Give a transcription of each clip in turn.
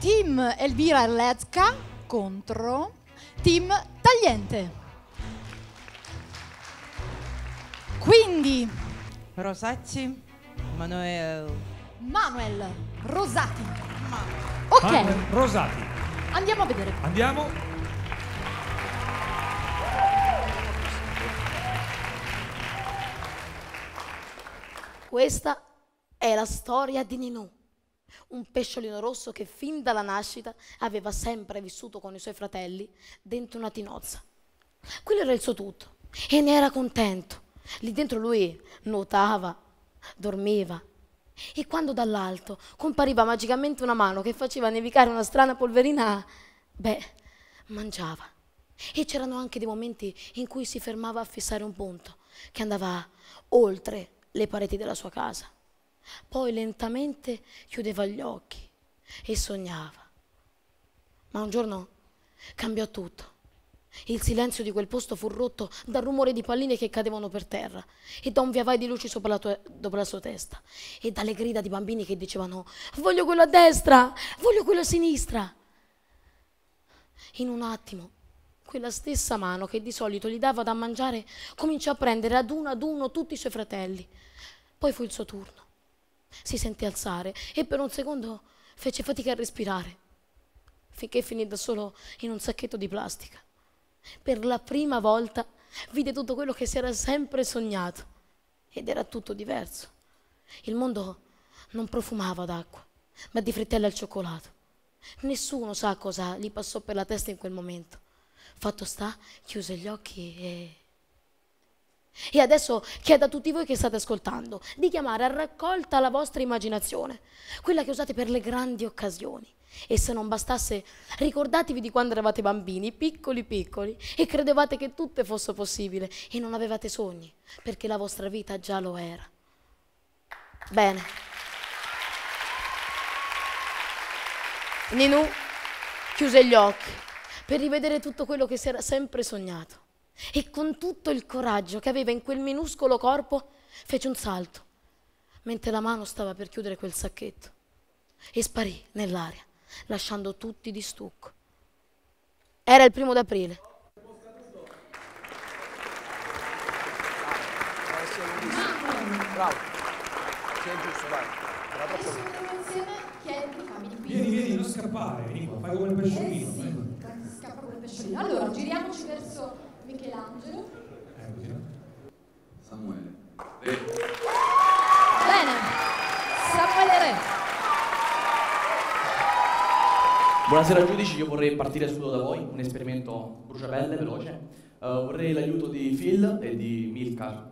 Team Elvira Erlecka contro Team Tagliente. Quindi Rosacci, Manuel Rosati. Ok. Manuel Rosati. Andiamo a vedere. Andiamo. Questa è la storia di Ninù, un pesciolino rosso che fin dalla nascita aveva sempre vissuto con i suoi fratelli dentro una tinozza. Quello era il suo tutto e ne era contento. Lì dentro lui nuotava, dormiva e quando dall'alto compariva magicamente una mano che faceva nevicare una strana polverina, mangiava. E c'erano anche dei momenti in cui si fermava a fissare un punto che andava oltre le pareti della sua casa. Poi lentamente chiudeva gli occhi e sognava. Ma un giorno cambiò tutto. Il silenzio di quel posto fu rotto dal rumore di palline che cadevano per terra e da un via vai di luci sopra la sua testa e dalle grida di bambini che dicevano: voglio quello a destra, voglio quello a sinistra. In un attimo quella stessa mano che di solito gli dava da mangiare cominciò a prendere ad uno tutti i suoi fratelli. Poi fu il suo turno. Si sentì alzare e per un secondo fece fatica a respirare, finché finì da solo in un sacchetto di plastica. Per la prima volta vide tutto quello che si era sempre sognato ed era tutto diverso. Il mondo non profumava d'acqua, ma di frittelle al cioccolato. Nessuno sa cosa gli passò per la testa in quel momento. Fatto sta, chiuse gli occhi e adesso chiedo a tutti voi che state ascoltando di chiamare a raccolta la vostra immaginazione, quella che usate per le grandi occasioni. E se non bastasse, ricordatevi di quando eravate bambini, piccoli piccoli, e credevate che tutto fosse possibile e non avevate sogni, perché la vostra vita già lo era. Bene. Ninù chiuse gli occhi per rivedere tutto quello che si era sempre sognato e con tutto il coraggio che aveva in quel minuscolo corpo fece un salto, mentre la mano stava per chiudere quel sacchetto e sparì nell'aria, lasciando tutti di stucco. Era il 1° d'aprile. Bravo. Sei giusto, dai. Vieni, non scappare, Nico, fai come il pesciolino. Scappa come il pesciolino. Allora, giriamoci verso Michelangelo. Samuele. Bene. Samuele Re. Buonasera giudici, io vorrei partire subito da voi, un esperimento bruciapelle, veloce. Vorrei l'aiuto di Phil e di Milcar.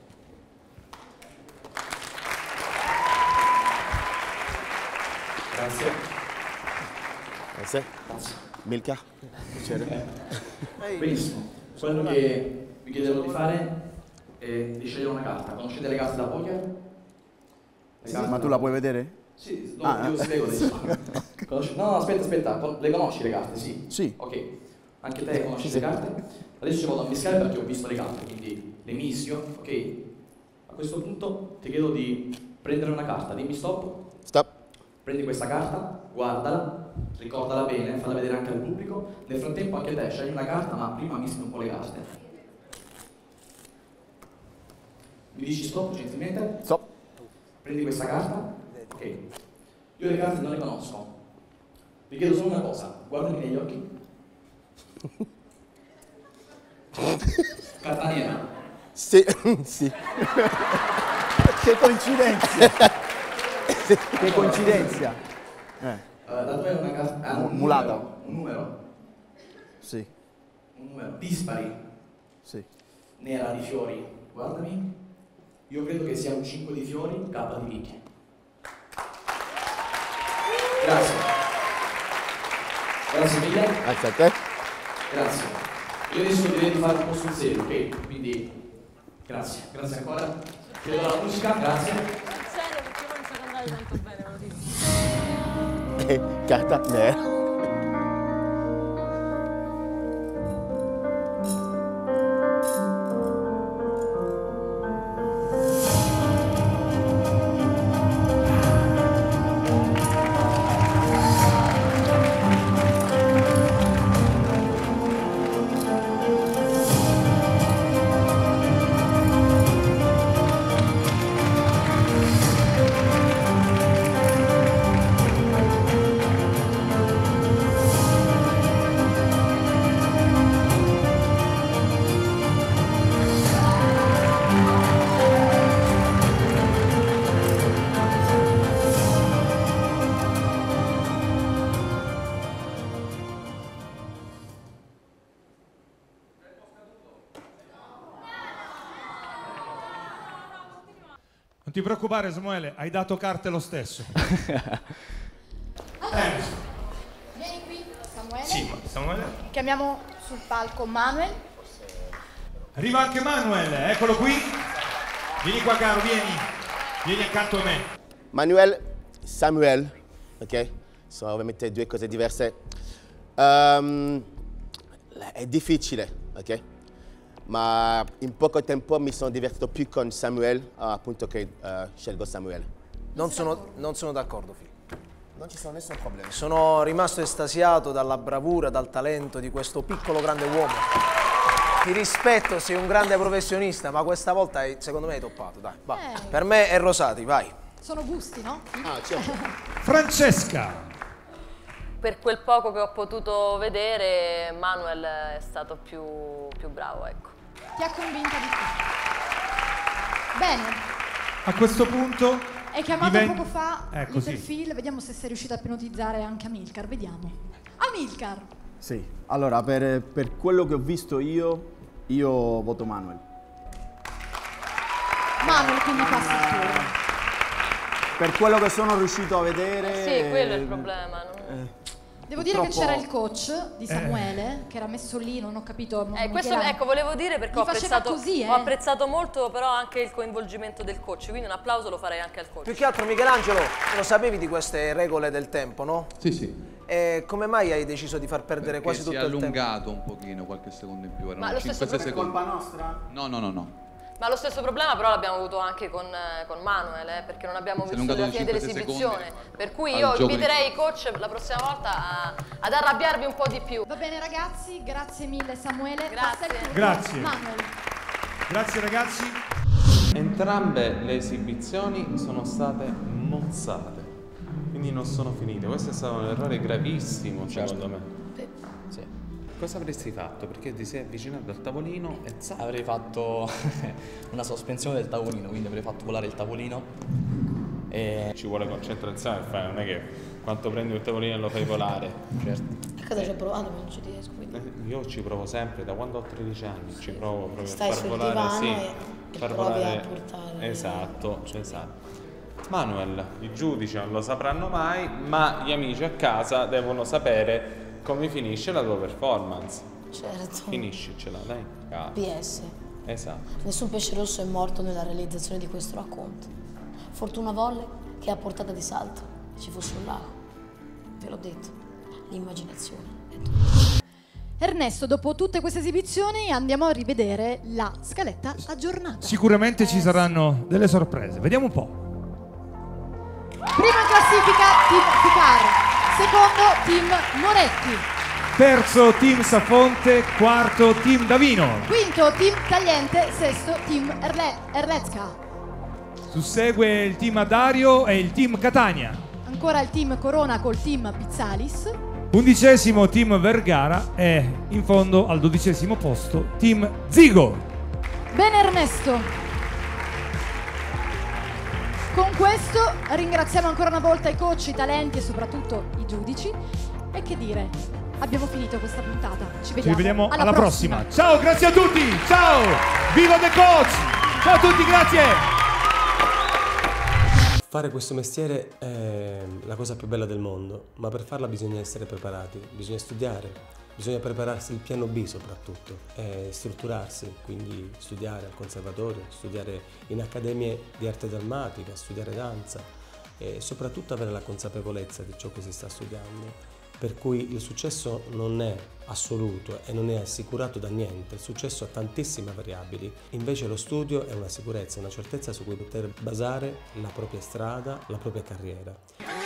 Grazie. Grazie. Milka. Piacere. Benissimo. Quello che vi chiederò di fare è di scegliere una carta. Conoscete le carte da poker? Sì, ma tu la puoi vedere? Sì, io spiego adesso. No, aspetta, le conosci le carte? Sì. Sì. Ok, anche te conosci le carte? Adesso ci vado a mischiare perché ho visto le carte, quindi le mischio, ok? A questo punto ti chiedo di prendere una carta, dimmi stop. Stop. Prendi questa carta, guardala, ricordala bene, falla vedere anche al pubblico. Nel frattempo anche te scegli una carta, ma prima mischi un po' le carte. Mi dici stop gentilmente? Stop. Prendi questa carta. Ok. Io le carte non le conosco. Vi chiedo solo una cosa, guardami negli occhi. Carta nera. Sì. Sì. Che coincidenza. Che coincidenza. La tua è una carta. Mulata. Un numero. Sì. Un numero. Dispari. Sì. Nera di fiori. Guardami. Io credo che sia un 5 di fiori, K di picche. Grazie. Grazie mille. Grazie a te. Grazie. Io adesso direi di fare un po' sul serio, ok? Quindi, grazie. Grazie ancora. Chiedo la musica, grazie. Serio, perché io non so cantare tanto bene, ve lo dico. Carta nera. Non ti preoccupare Samuele, hai dato carte lo stesso. Vieni qui, Samuele. Sì, Samuele. Chiamiamo sul palco Manuel. Arriva anche Manuel, eccolo qui. Vieni qua caro, vieni. Vieni accanto a me. Manuel, Samuel, ok? Sono ovviamente due cose diverse. È difficile, ok? Ma in poco tempo mi sono divertito più con Samuel, appunto che scelgo Samuel. Non sono d'accordo, Phil. Non ci sono nessun problema. Sono rimasto estasiato dalla bravura, dal talento di questo piccolo grande uomo. Ti rispetto, sei un grande professionista, ma questa volta secondo me hai toppato, dai, va. Per me è Rosati, vai. Sono gusti, no? Ah, certo. Francesca. Per quel poco che ho potuto vedere, Manuel è stato più bravo, ecco. Ti ha convinta di più. Bene. A questo punto Hai chiamato poco fa ecco, Little sì. Phil, vediamo se sei riuscito a ipnotizzare anche Amilcar, vediamo. Amilcar! Sì, allora per quello che ho visto io voto Manuel. Manuel quindi passa il turno. Per quello che sono riuscito a vedere... Sì, quello è il problema. Devo dire che c'era il coach di Samuele, che era messo lì, non ho capito. Questo ecco, volevo dire perché ho ho apprezzato molto però anche il coinvolgimento del coach, quindi un applauso lo farei anche al coach. Più che altro, Michelangelo, lo sapevi di queste regole del tempo, no? Sì, sì. E come mai hai deciso di far perdere Perché quasi tutto il tempo? si è allungato un pochino, qualche secondo in più, erano Ma lo stesso 5-6 secondi. colpa nostra? No. Ma lo stesso problema però l'abbiamo avuto anche con Manuel, perché non abbiamo visto la fine dell'esibizione. Per cui io inviterei i coach la prossima volta ad arrabbiarvi un po' di più. Va bene ragazzi, grazie mille Samuele. Grazie. Passa il turno. Grazie. Manuel. Grazie ragazzi. Entrambe le esibizioni sono state mozzate, quindi non sono finite. Questo è stato un errore gravissimo, secondo me. Sì. Cosa avresti fatto? Perché ti sei avvicinato al tavolino e Avrei fatto una sospensione del tavolino, quindi avrei fatto volare il tavolino. E... Ci vuole concentrazione, non è che quando prendi un tavolino e lo fai volare. Certo. A casa ci ho provato, ma non ci riesco. Quindi. Io ci provo sempre, da quando ho 13 anni, ci provo proprio Stai a far sul volare, divano sì, e far provi volare. a portare. Esatto. Manuel, i giudici non lo sapranno mai, ma gli amici a casa devono sapere come finisce la tua performance. Certo. Finiscicela, dai. PS. Esatto. Nessun pesce rosso è morto nella realizzazione di questo racconto. Fortuna volle che a portata di salto ci fosse un lago. Ve l'ho detto, l'immaginazione è tutto. Ernesto, dopo tutte queste esibizioni andiamo a rivedere la scaletta aggiornata. Sicuramente ci saranno delle sorprese. Vediamo un po'. Prima in classifica Team Picar, secondo Team Moretti, Terzo Team Safonte, quarto Team Davino. quinto Team Tagliente, sesto Team Erlezca, Sussegue il Team Adario e il Team Catania. ancora il Team Corona col Team Pizzalis, 11° Team Vergara e in fondo al 12° posto Team Zigo. Bene Ernesto. Con questo ringraziamo ancora una volta i coach, i talenti e soprattutto i giudici. E che dire, abbiamo finito questa puntata. Ci vediamo alla prossima. Ciao, grazie a tutti. Ciao, viva The Coach. Ciao a tutti, grazie. Fare questo mestiere è la cosa più bella del mondo, ma per farla bisogna essere preparati, bisogna studiare. Bisogna prepararsi il piano B soprattutto, strutturarsi, quindi studiare al conservatorio, studiare in accademie di arte drammatica, studiare danza e soprattutto avere la consapevolezza di ciò che si sta studiando. Per cui il successo non è assoluto e non è assicurato da niente, il successo ha tantissime variabili, invece lo studio è una sicurezza, una certezza su cui poter basare la propria strada, la propria carriera.